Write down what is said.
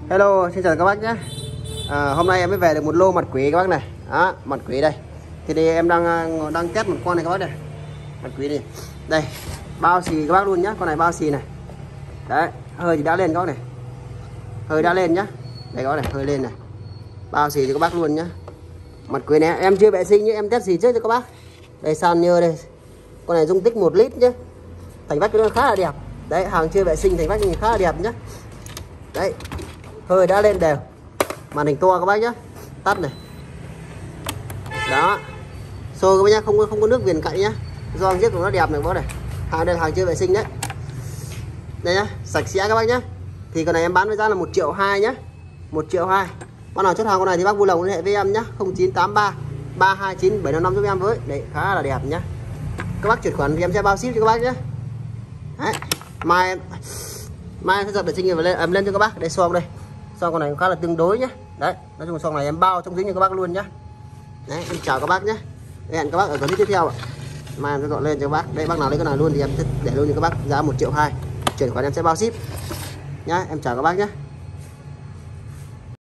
Hello, xin chào các bác nhé. Hôm nay em mới về được một lô mật quỷ các bác này. Đó, mật quỷ đây. Thì đây em đang test một con này các bác này. Mật quỷ này. Đây, bao xì các bác luôn nhá. Con này bao xì này. Đấy, hơi thì đã lên các bác này. Hơi đã lên nhá. Đây các bác này, hơi lên này. Bao xì cho các bác luôn nhá. Mật quỷ này em chưa vệ sinh nhé, em test xì trước cho các bác. Đây san nhơ đây. Con này dung tích 1 lít nhá. Thành vách nó khá là đẹp. Đấy, hàng chưa vệ sinh thành vách khá là đẹp nhá. Đấy, hơi đã lên đều, màn hình to các bác nhá. Tắt này, đó, xôi các bác nhá, không có nước viền cạnh nhá, gioăng giết của nó đẹp này các bác này. Hàng đây hàng chưa vệ sinh đấy, đây nhá, sạch sẽ các bác nhá. Thì con này em bán với giá là 1,2 triệu nhá, 1,2 triệu. Con nào chốt hàng con này thì bác vui lòng liên hệ với em nhá, 0983 329 755 giúp em với. Đấy, khá là đẹp nhá. Các bác chuyển khoản thì em sẽ bao ship cho các bác nhé. Đấy, mai sẽ giật vệ sinh rồi em lên cho các bác. Đây xoong đây, xoong con này khá là tương đối nhé. Đấy, nói chung xoong này em bao trong dính cho các bác luôn nhá. Đấy, em chào các bác nhé, hẹn các bác ở clip tiếp theo ạ. Mai em sẽ dọn lên cho các bác. Đây, bác nào lấy cái này luôn thì em sẽ để luôn cho các bác giá 1,2 triệu. Chuyển khoản em sẽ bao ship nhá. Em chào các bác nhé.